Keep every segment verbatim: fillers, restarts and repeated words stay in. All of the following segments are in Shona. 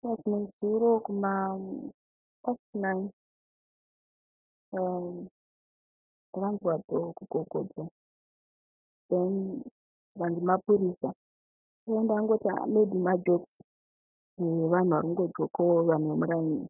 Like nezuro kuma past nine um ndakanzwa dhoo kugogodza, then vanhu mapurisa so ndangoti "Ah, maybe majoke vanhu vari kungojokawo vanhu vemuraini."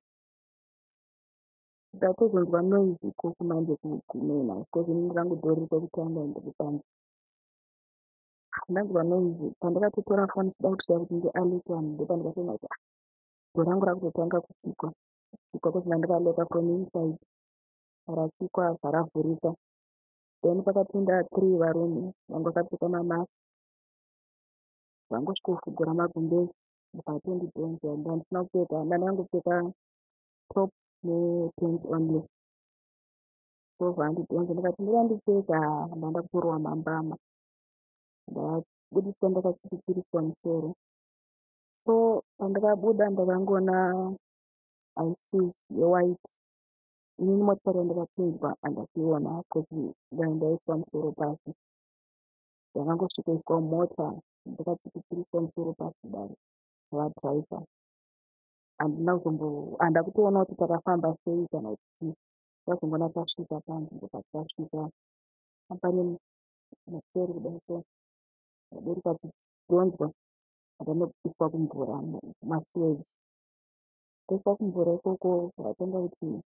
Ndatozonzwa noise ikoko manje kumena because inini ndangodhorerwa kutanga ende kupanze. Ndanzwa noise pandakatotora foni sida kuti kuti ndialete vanhu ndopandikatoona kuti dhoo rangu rakutotanga kupikwa kupikwa kusina ndikaleka from inside rapikwa zvaravhurika. Then pakapinda three varume vanga vakapfeka mamasi vangosvikofugura magumbezi ndikatondidhonza ndandisina kupfeka ndandangopfeka top nepant only. So vandidhonza ndikati ndida ndipfeka ndanda kutorwa mambama ndabudiswa ndakachitichiriswa musoro. So pandakabuda ndakangoona isis yewhite inini motikari yandakapinzwa handasiiona kuti ndaiswa musoro pasi yakangosvikoiswa mota ndakachitichiriswa musoro pasi dare vadhiraivha. Handina kuzombo handa kutoona kuti takafamba sei kana kuti tazongoona tasvika panzvimbo pati tasvika apane museri kudai so ndaburuka kudhonzwa ndanobviswa kumvura masiweji. Toiswa kumvura ikoko zvatenda kuti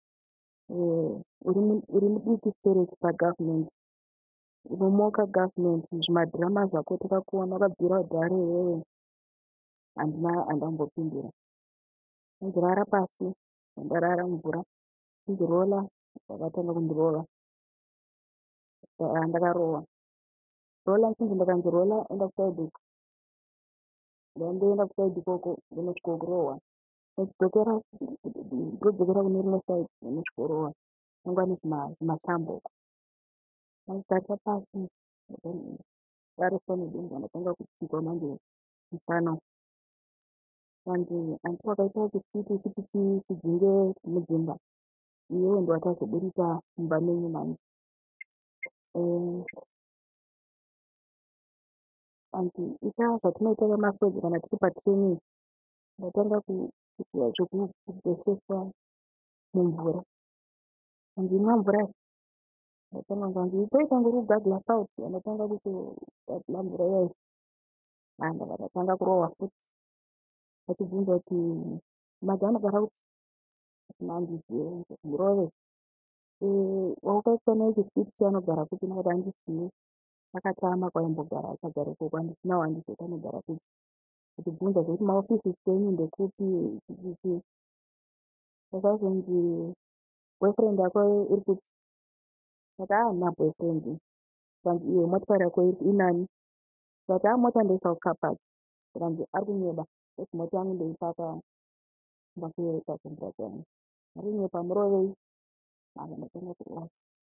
uri mudiki storage pagavhumendi unomoka gavhumendi zvimadhirama zvako takakuona wakabvira dhare iwewe. Handina handambopindira ndinzirara pasi ndarara mvura ndinzirola vakatanga kundirova ndakarowa rola nchinzi ndakanzirola enda kusaidi uko ndandoenda kusaidi ikoko ndinosvika kurohwa ndodzokera ndodzokera kune rimwe saidi ndinosvika kurohwa angwani zvimashambo uko ndakata pasi variswa nedenga ndatanga kupikwa manje musana vanzi anti wakaita kusiti kuti tidzinge mudzimba iwewe ndo watazoburisa mumba menyu manje. Anti ita zvatinoita vemasoja kana tiri patraining ndatanga kupiwa zvekugezeswa mumvura anzi imwa mvura ndatanga kwanzi itoita ngori kugagla south ndatanga kutogagla mvura iyoyo ndakatanga kurohwa futi achibvunza kuti maganogara kuti mandizive murove waukaiswa nechisiti chanogara kuti ndakati handisiyi akatama kwaimbogara achagara ikoko handisina wandizoti anogara kuti kutibvunza kuti maofisi kwenyu ndekupi ichichichi akazonzi boyfriend yako iri kuti saka haana boyfriend kanzi iwe motikari yako inani saka aa mota ndoisa kukapati kanzi ari kunyeba esi mota yangu ndoipaka ndakuyeita kondirati yangu ari kunyepa murovei aka ndatanga kurohwa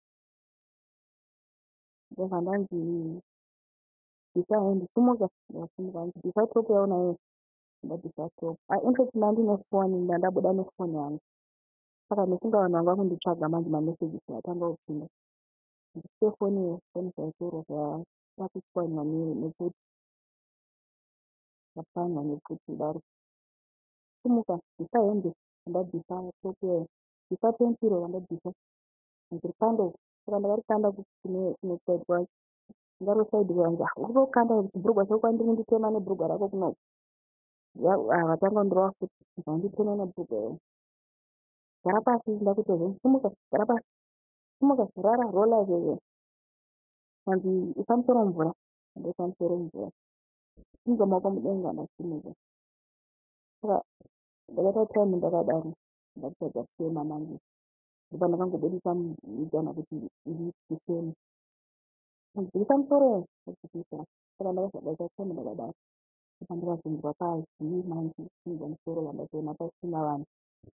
ndobva ndanzi bvisa hendi sumuka ndakasimuka anzi bvisa top yaunayo ndabvisa top ainfect ndandine foni ndandabuda nefoni yangu saka nesinga vanhu vanga kunditsvaga manje mameseji atanga kupinda ndise foni foni zvaitorwa zvatakutswanywa nepfuti zvapfanywa nepfuti daro sumuka bvisa hembe ndabvisa top yayo bvisa pensiro vandabvisa ndiri kando saka ndakarikanda kune saidi kwacho ngaro saidi kwanza urikokanda bhurugwa chako kwandiri nditema nebhurugwa rako kuno vatanga kundirova futi zvanditema nebhurugwa yayo gara pasi ndakutozve sumuka gara pasi sumuka rara rola izvozvo kanzi isa musoro mvura ndoisa musoro mvura inza maoko mudenga ndasimuka saka ndakaita time ndakadaro ndakutadza kufema manje ndipo ndakangobudisa mujana kuti ndifeme ndisa musoro ndakupisa saka ndakazadaita time ndakadaro apa ndikazonzwa pazii manje inza musoro vandatoona pasina vanhu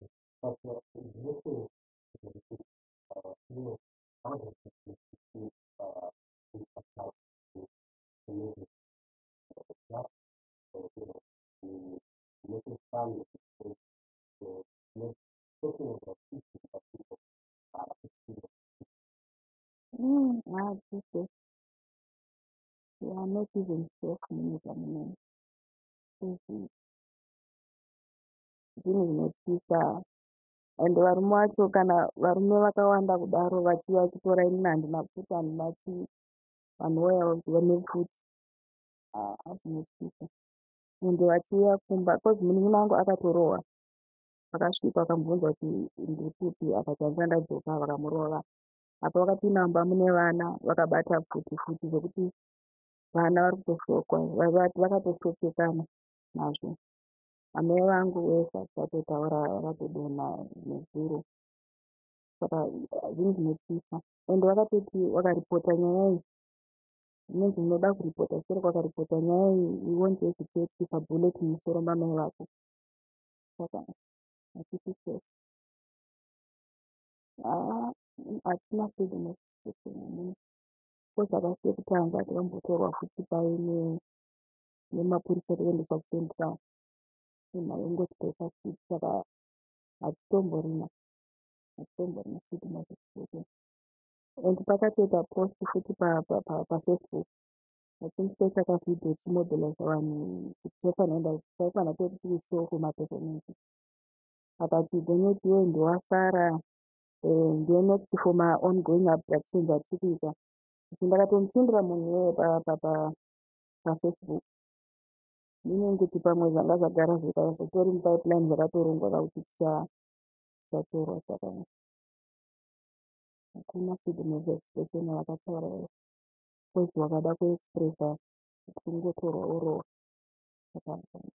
Mm, ah, Jesus. We are not even safe in the zvinhu zvinotyisa. Ende varume vacho kana varume vakawanda kudaro vachiva vachitora ini handina pfuti handina chii vanhu voya vane pfuti zvinotyisa. Ende vachiuya kumba kozi munin'ina wangu akatorohwa. Vakasvika vakambonza kuti ndiri kupi akati handina ndadzoka vakamurova. Apa vakapinda mumba mune vana vakabata pfuti pfuti zvokuti vana vari kutoshokwa vakatoshokekana nazvo. Amai vangu vese vakatotaura vakatodonha nezuro. Saka zvinhu zvinotyisa. Ende vakatoti vakaripota nyaya iyi zvinonzi unoda kuripota shure kwakaripota nyaya iyi we won't just get a bullet mumusoro mamai vako. Saka hatisi safe. Hatina freedom of expression. Kozvakasiye kutanga takambotorwa futi pai nemapurisa toendeswa kucentral ingoti taisasviti. Saka hatitomborina hatitomborina freedom of expression. And pakatoita post futi pafacebook achindise chakavhidhio chimobiliza vanhu kuti chaifanira chaifanira kuti tiri show kumaperformance. Akati Gonyeti iwe ndowasara ndiye next for my ongoing abductions atiri kuita. Ndakatomupindura munhu weye pafacebook ndinenge kuti pamwe zvanga zvagara zvitori mupipeline zvakatorongwa kuti tichatorwa. Saka hakuna freedom of expression vakataura kozi wakada kuexpressa kuti ungotorwa orohwa. Saka